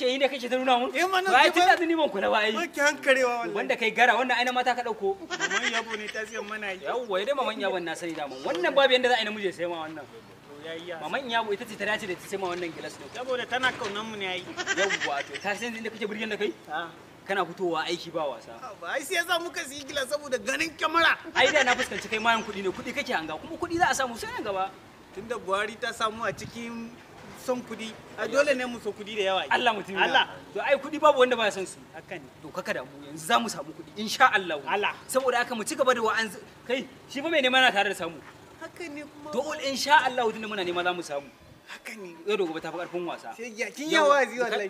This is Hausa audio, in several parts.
ke yi ne kake ta nuna mun? mana ba ai tunda ni ban kula ba ai. Ba ki hankarewa wallahi. Wanda kai gara wannan aina mata ka dauko. Maman yabo ne ta siyan mana yi. Yawwa dai maman yabon na sani da mun. Wannan babu yanda za a yi namiji sai ma wannan. Yayya. Maman yabo ita ce ta dace da ta sai ma wannan gilas din. Saboda tana kaunan mu ne yayi. Yawwa to ta san inda kake burgen da kai? Kana fitowa aiki ba wasa. Ba ai sai yasa muka siyi gilas saboda ganin kyamara. Ai da na fuskanci kai mayan kuɗi ne, kuɗi kake hanga kuma kuɗi za a samu sai nan gaba. Tunda Buhari ta samu a cikin son kuɗi, a dole ne mu so kuɗi da yawa. Allah mutum Allah. To ai kuɗi babu wanda ba ya san su. Haka ne. To kaka da mu yanzu za mu samu kuɗi insha Allah. Allah. Saboda haka mu ci gaba da wa'an kai shi fa mai nema na tare da samu. Haka ne kuma. Dole insha Allah tunda muna nema za mu samu. Haka ne. Yau da gobe ta fi ƙarfin wasa. Sai ya kin yawa zi wallahi.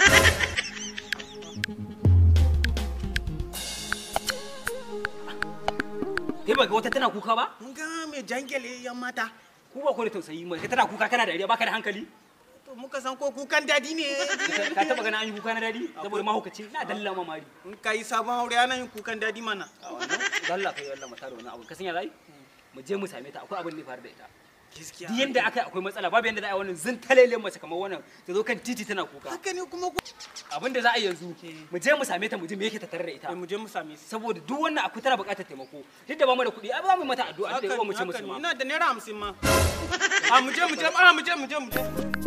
Kai ba ga wata tana kuka ba? Mun ga mai jangele yan mata. Ku ba ko da tausayi mai ka tana kuka kana dariya baka da hankali? To muka san ko kukan dadi ne. Ka taba ganin an yi kuka na dadi saboda mahaukaci na dalla ma mari. In kai sabon aure ana yin kukan dadi mana. Dalla kai Allah mata da wani abu. Ka sanya zai? Mu je mu same ta akwai abin da ya faru da ita. Gaskiya. Duk yanda aka akwai matsala babu yanda za a yi wannan zintalelen mace kamar wannan ta zo kan titi tana kuka. Haka ne kuma Abin da za a yi yanzu mu je mu same ta mu ji me yake tattare da ita. mu je mu same su. Saboda duk wannan akwai tana buƙatar taimako. Duk da ba mu da kuɗi ai ba mu mata addu'a da yawa mu ce musu ma. Ina da naira 50 ma. A mu je mu je mu je mu je mu je.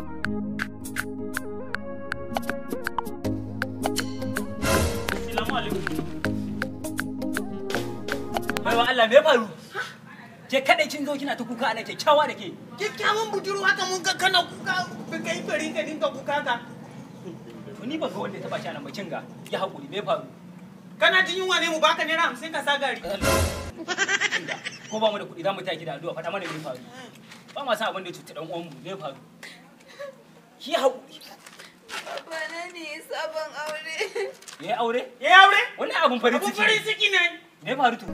Assalamu alaikum. Baiwa Allah me ya faru? Ke kadai kin zo kina ta kuka ana kyakkyawa da ke. Kyakkyawan buduru haka mun ga kana kuka bin kai bari ka dinka kuka ka. To ni ba ga wanda ya taba shi nan ba kin ga. Ya hakuri me ya faru? Kana jin yunwa ne mu baka naira 50 ka sa gari. Ko ba mu da kuɗi za mu taki da addu'a faɗa mana me ya faru. Ba ma san abin da ya cuci dan uwan mu me ya faru. Ki hakuri. Bana ne sabon aure. Yayi aure? Yayi aure? Wannan abun farin ciki. Abun farin ciki ne. Me ya faru to?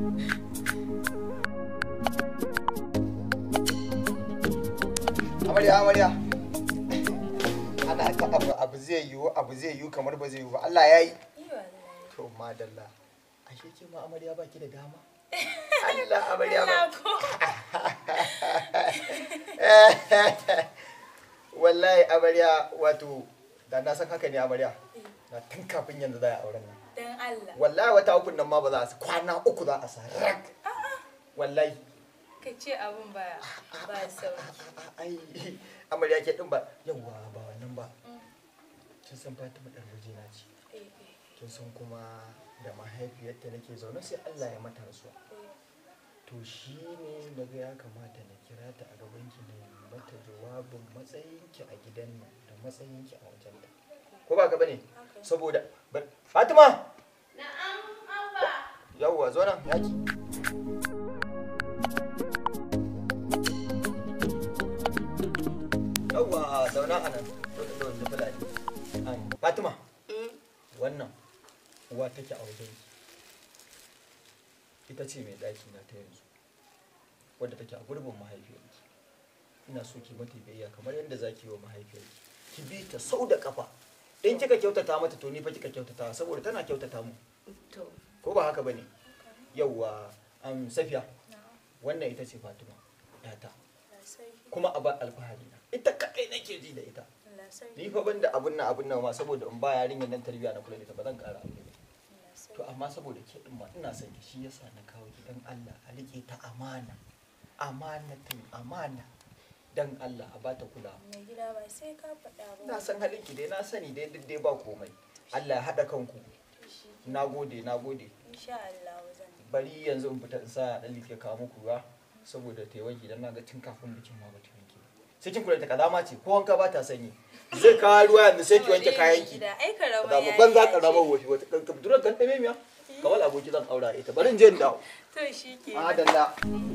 Amarya. Ana ta abu zai yiwu kamar ba zai yiwu ba. Allah ya yi. To madalla. Ashe ke ma amarya baki da dama? Allah amarya ba. Wallahi amarya wato da na san haka ne amarya. Na tun kafin yanzu za a auren nan. Dan Allah. Wallahi wata uku nan ma ba za a kwana uku za a sa. Wallahi. Ka ce abun ba sauki. Ai amarya ke din ba yawa ba wannan ba. Kin san Fatima ɗan wajena ce. Kin san kuma da mahaifiyarta nake zaune sai Allah ya mata rasuwa. To shi ne na ga ya kamata na kira ta a gabanki na yi mata jawabin matsayinki a gidan nan da matsayinki a wajen ta. Ko ba ka bane? Saboda Fatima! Na'am, Abba. Yawwa zo nan yaki. Yawwa zauna a nan. Da fulani. Fatima. Wannan uwa take a wajen ita ce mai ɗaki na ta yanzu wadda take a gurbin mahaifiyarki ina so ki mata biyayya kamar yadda zaki yi wa mahaifiyarki ki bi ta sau da kafa in kika kyautata mata to ni fa kika kyautata saboda tana kyautata mu ko ba haka bane yawwa Safiya wannan ita ce Fatima yata kuma a ba alfahari na ita kadai nake ji da ita ni fa banda abun nan ma saboda in ba yarinyar nan tarbiya na kula da ita ba zan ƙara aure ba to amma saboda ke din ma ina son ki shi yasa na kawo ki dan Allah a rike ta amana dan Allah a bata kula Mai gida ba sai ka faɗa ba. na san halin ki dai na sani dai duk dai ba komai Allah ya hada kanku nagode Insha Allah zan. bari yanzu in fita in sa dan like kawo muku ruwa saboda ta yi wanki dan naga tun kafin bikin ma ba ta wanke sai kin kula ta kadama ce ko wanka ba ta sanyi zai kawo ruwa yanzu sai ki wanke kayan ki da babban za ka rama wofi wata kan kabdura kan dame miya kawal aboki zan aura ita bari in je in dawo To shike. adalla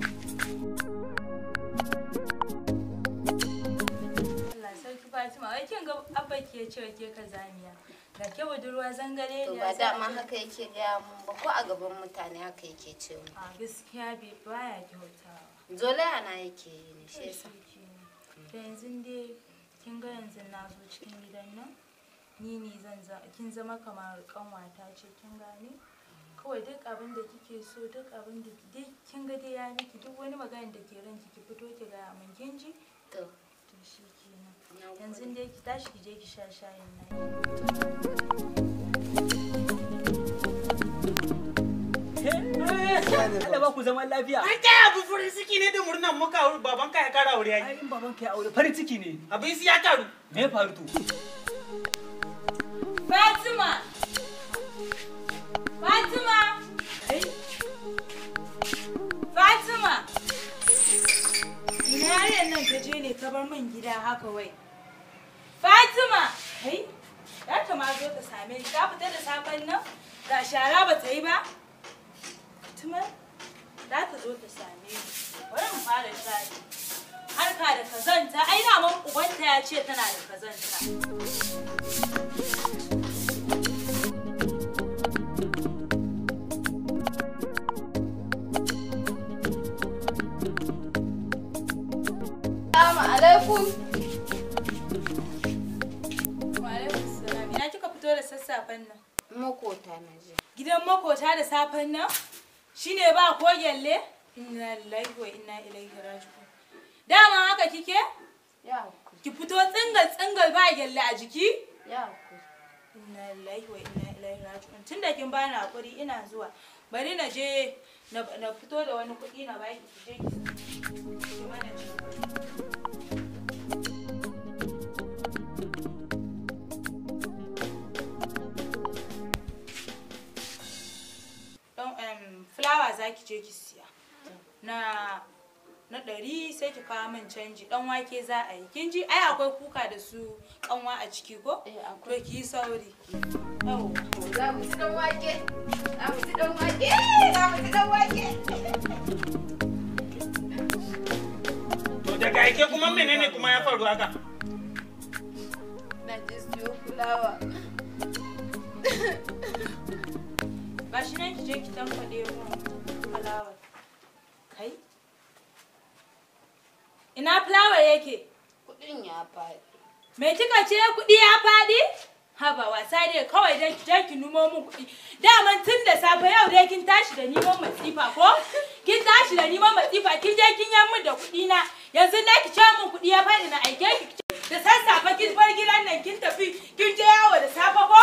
Allah sarki Fatima, wai kin ga abba ke cewa ke kazamiya. Ga ke budurwa zangare To ne. ba dama haka yake gaya mun ba ko a gaban mutane haka yake ce mu. A gaskiya bai baya kyautawa. Zolaya na yake yi ne shi yasa. To yanzu dai kin ga yanzu na zo cikin gidan nan ni ne kin zama kamar kanwata ce kin gane kawai duk abin da kike so duk abin da dai kin ga dai ya miki duk wani magana da ke ranki ki fito ki ga mun kin ji To to shi kenan. Yanzu dai ki tashi ki je ki sha shayin nan. Allah ba ku zaman lafiya. Ai kai abu farin ciki ne da murnan muka aure babanka ya kara aure yayi. Ai in babanka ya aure farin ciki ne. Abin ya karu. Me ya faru to? Fatima! Fatima! Fatima! Ina yaran nan ta je ne ta bar min gida haka wai. Fatima! Kai, ya ta ma zo ta same ni. Ta fita da safen nan? Ga shara ba ta yi ba? Fatima, za ta zo ta same ni. Bari mu fara shari. Harka da kazanta, ai daman ubanta ya ce tana da kazanta. Assalamu alaikum. Wa alaikum salam. Ina kika fito da sassafen nan? Makota na je. Gidan makota da safen nan? Shine ba ko gyalle? Inna lillahi wa inna ilaihi raji'un. Dama haka kike? Ya hakuri. Ki fito tsingal ba gyalle a jiki? Ya hakuri. Inna lillahi wa inna ilaihi raji'un. Tunda kin bani hakuri ina zuwa. Bari na je na fito da wani kuɗi na baki ki je ki mana ci. Fulawa za ki je ki siya na 100 sai ki kawo min canji dan wake za a yi kin ji ai akwai kuka da su kanwa a ciki ko to ki yi sauri yau Za mu ci dan wake. Za mu ci dan wake. Za mu ci dan wake. To daga yake kuma menene kuma ya faru haka? Na je siyo fulawa. gashi nan ki je ki tankwade mun fulawar kai ina fulawar yake Kuɗin ya faɗi. me kika ce kuɗi ya faɗi haba wasa dai kawai dai ki je ki numo mun kuɗi daman tun da safe yau dai kin tashi da neman matsifa ko kin tashi da neman matsifa kin je kin yan min da kuɗi na yanzu dai ki ce mun kuɗi ya faɗi na aike ki da sassafe kin bar gidan nan kin tafi kin je yawo da safe ko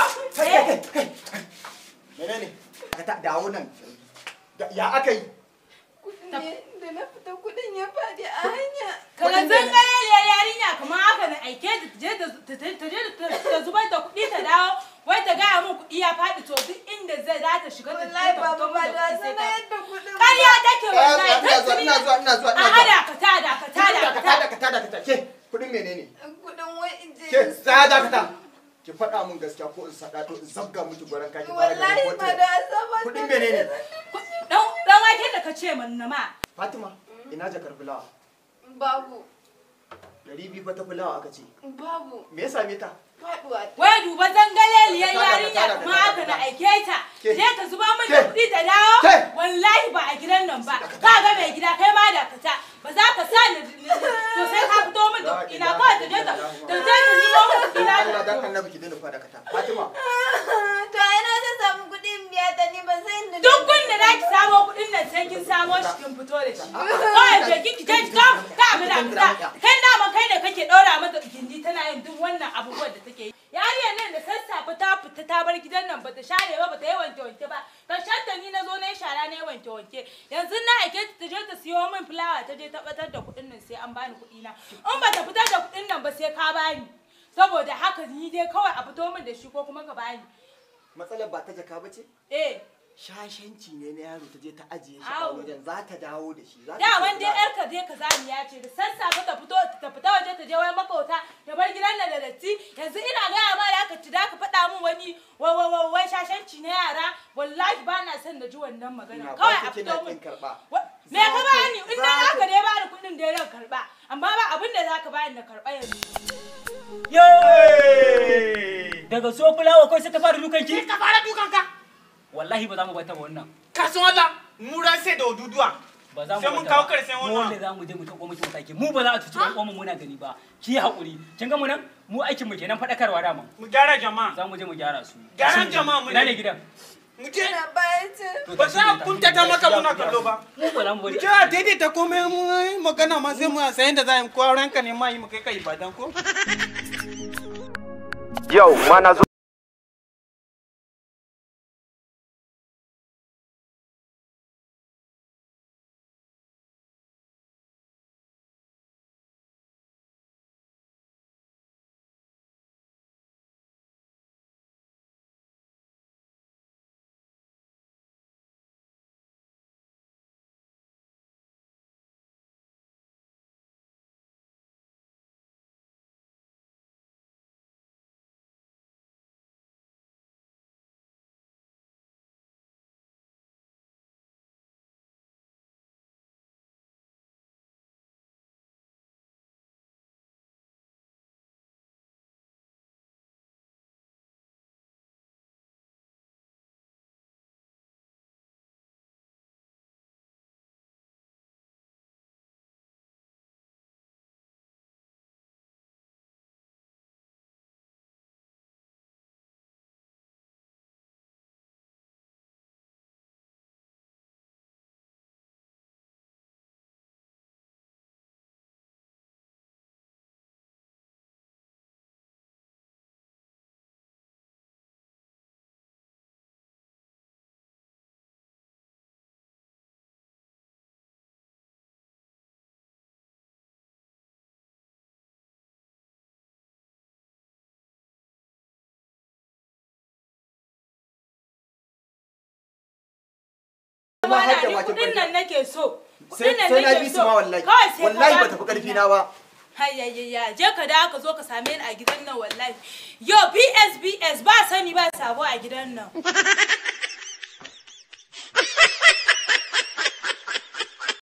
menene ka dawo nan ya aka yi Kuɗin ne da na fita kuɗin ya faɗi a hanya. kaga zangareliyar yarinya kamar haka na aike ta zubar da kuɗi ta dawo wai ta gaya min kuɗi ya faɗi to duk inda za ta shiga ta Wallahi baba ba da sana yadda kuɗin. ƙarya take wallahi ina zuwa a dakata ke kudin menene Kuɗin wai in je. ke dakata ki faɗa mun gaskiya ko in sadado in zabga miki gwaran kaki Wallahi ba da sama. kudin menene dan waken da ka ce min na ma Fatima ina jakar fulawa Babu. 200 fa ta fulawa aka ce Babu. me ya same ta Faɗuwa. wai duba zangaleliyar yarinya kuma haka na aike ta je ta zuba min da kuɗi ta dawo wallahi ba a gidan nan ba ka ga mai gida kai ma da fita ba za ka sa ni to sai ka fito min da kuɗi na kawai ta je ta nemo min kuɗi na Allah dan annabi ki dena fada kata Fatima To ina ta samu kuɗin biya ta ni ban san inda. duk wanda za ki samo kuɗin nan sai kin samo shi kin fito da shi kawai je ki je ki ka mu da fita kai dama kai ne kake ɗora mata gindi tana yin duk wannan abubuwan da take yi yariyar nan da sassafe ta fita ta bar gidan nan bata share ba bata yi wanke ba karshen ta ni na zo na yi shara na yi wanke yanzu na aike ta je ta siyo min fulawa ta je ta batar da kuɗin nan sai an bani kuɗi na in bata fitar da kuɗin nan ba sai ka bani saboda haka ni dai kawai a fito min da shi ko kuma ka bani matsalar ba ta jaka bace shashanci ne na yaro ta je ta ajiye shi a wajen za ta dawo da shi da wanda yarka je ka zani ya ce da sassafe ta fita waje ta je wai makauta ta bar gidan nan da datti yanzu ina gaya ma da ka ci da ka faɗa min wani wai shashanci na yara wallahi ba na son na ji wannan magana kawai a fito min me ka bani in na haka ne ba ni kuɗin da ya karɓa amma ba abin da za ka bani na karɓa yanzu daga so fulawa kai sai ta fara dukan ki Ka fara dukan ka. wallahi ba za mu bata wannan Ka san Allah mu ran sai da duduwa. ba za mu Sai mun bata kawo ba. karshen wannan. Dole za mu je mu ta goma ki mataki mu ba za a tuci dan uwan mu muna gani ba ki haƙuri kin ga mu nan mu aikin mu kenan faɗakarwa dama Mu gyara jama'a. za mu je mu gyara su Gyaran jama'a mu ina ne. ne gidan Mu je. Ina bayanta. Ba za kunta ta maka muna kallo ba. Mu ba mu bari. Mu je a daidaita komai mu magana ma sai mu sayan da za mu ko ranka ne ma yi mu kai ka Ibadan ko. Yau ma na zo Kuma har da kudin nan nake so. Kudin nan sai na nake bi su so. ma wallahi. Kawai sai Wallahi ba tafi karfi na ba. Hayayaya, je ka da ka zo ka same ni a gidan nan wallahi. Yo BSBS ba sani ba sabo a gidan nan.